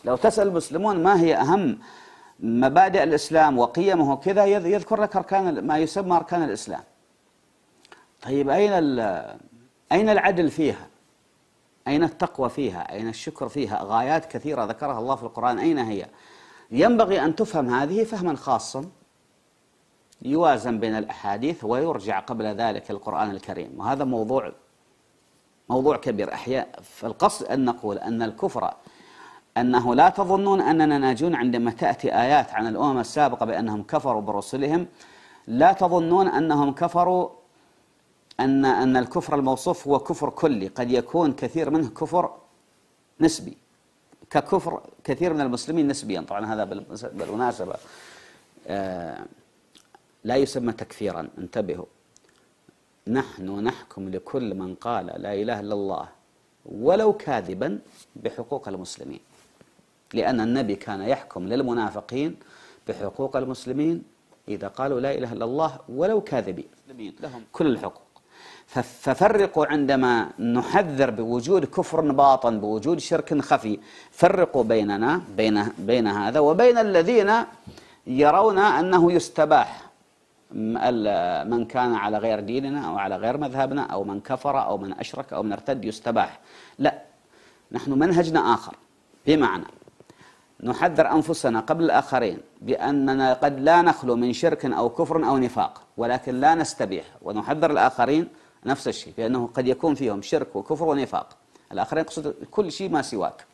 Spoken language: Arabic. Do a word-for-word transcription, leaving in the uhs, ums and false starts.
لو تسأل المسلمون ما هي أهم مبادئ الإسلام وقيمه كذا يذكر لك أركان ما يسمى أركان الإسلام. طيب أين أين العدل فيها؟ أين التقوى فيها؟ أين الشكر فيها؟ غايات كثيرة ذكرها الله في القرآن، أين هي؟ ينبغي أن تفهم هذه فهما خاصا يوازن بين الأحاديث ويرجع قبل ذلك القرآن الكريم. وهذا موضوع موضوع كبير. أحيانا فالقصد أن نقول أن الكفر، أنه لا تظنون أننا ناجون عندما تأتي آيات عن الأمم السابقة بأنهم كفروا برسلهم، لا تظنون أنهم كفروا أن أن الكفر الموصوف هو كفر كلي، قد يكون كثير منه كفر نسبي، ككفر كثير من المسلمين نسبيا. طبعا هذا بالمناسبة آه لا يسمى تكفيرا، انتبهوا. نحن نحكم لكل من قال لا إله إلا الله ولو كاذبا بحقوق المسلمين، لأن النبي كان يحكم للمنافقين بحقوق المسلمين إذا قالوا لا إله إلا الله ولو كاذبين، لهم كل الحقوق. ففرقوا عندما نحذر بوجود كفر باطن، بوجود شرك خفي، فرقوا بيننا بين بين هذا وبين الذين يرون أنه يستباح من كان على غير ديننا أو على غير مذهبنا أو من كفر أو من أشرك أو من ارتد يستباح. لا، نحن منهجنا آخر، بمعنى نحذر أنفسنا قبل الآخرين بأننا قد لا نخلو من شرك أو كفر أو نفاق، ولكن لا نستبيح، ونحذر الآخرين نفس الشيء، بأنه قد يكون فيهم شرك وكفر ونفاق. الآخرين يقصد كل شيء ما سواك.